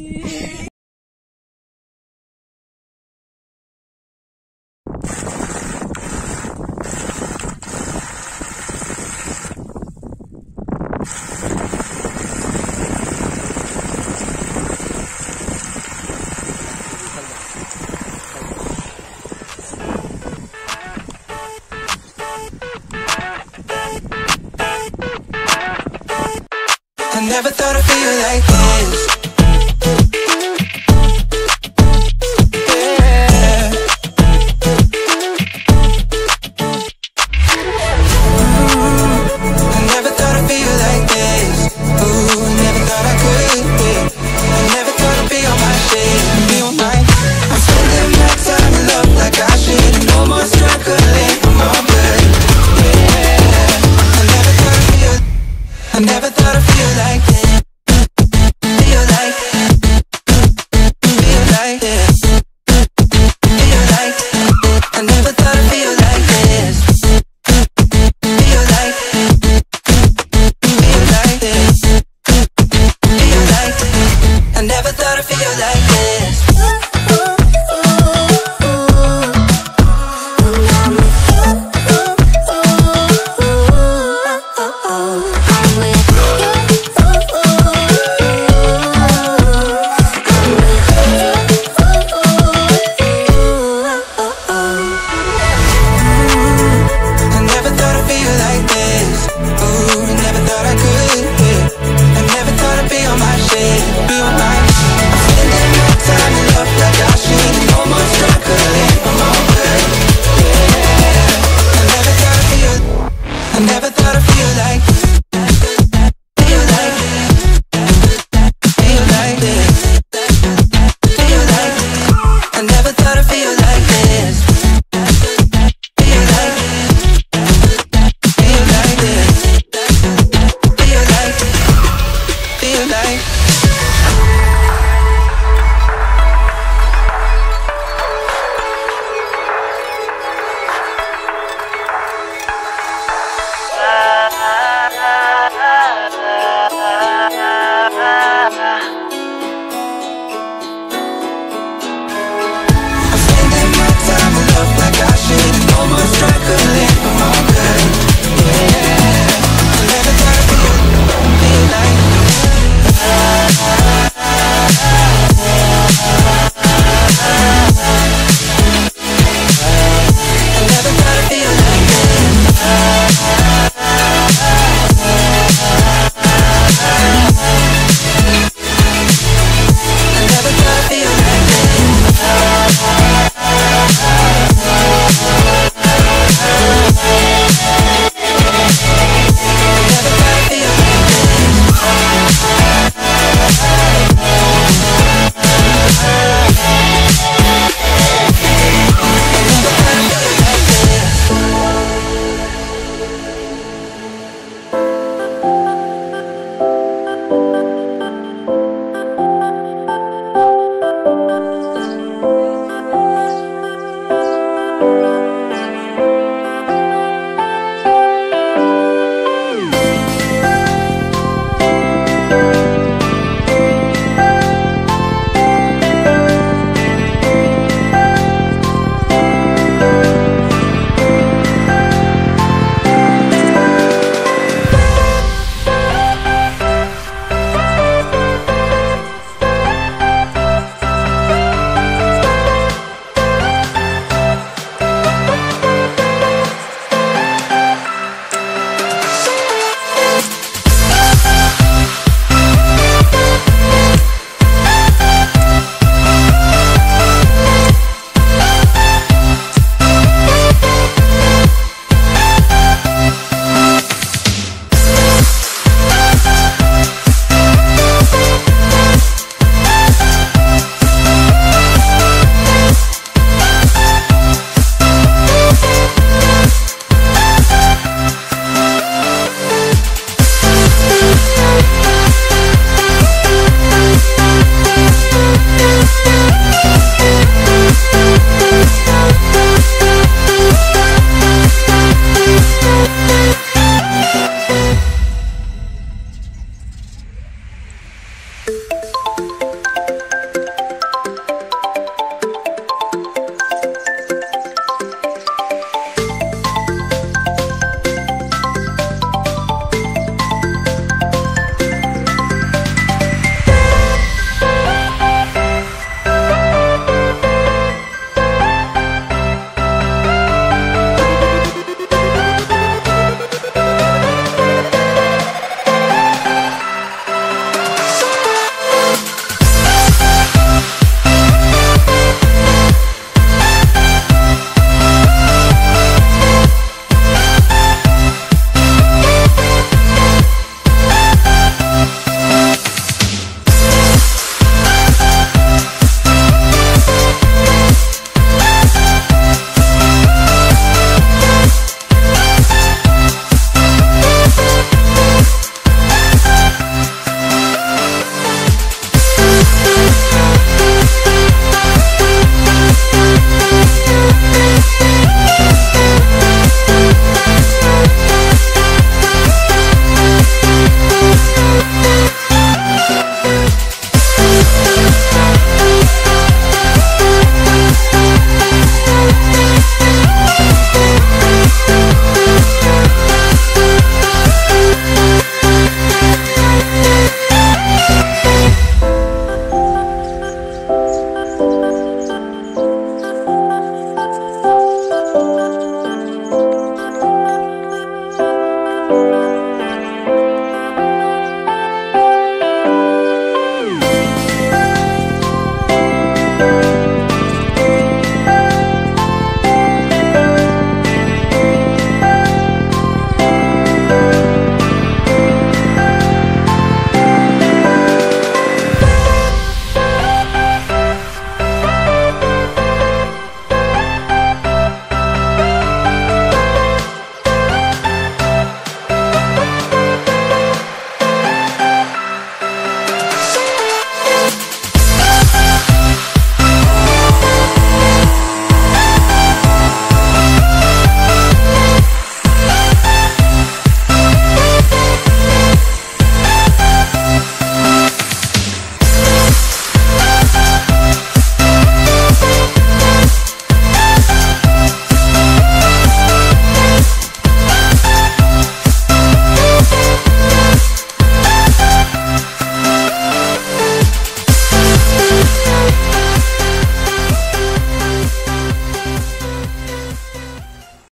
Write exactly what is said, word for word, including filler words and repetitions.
I never thought I'd feel like this. Yeah. Ooh, I never thought I'd feel like this. Ooh, never thought I could. Yeah. I never thought I'd be on my shit, be on my. I'm spending my time in love like I should. No more struggling, I'm all good. Yeah. I never thought I'd feel. I never thought I'd feel like this. Feel like, feel like this. Feel like, I never thought I'd feel like this. Feel like, feel like this. Feel like, I never thought I'd feel like this. I never thought of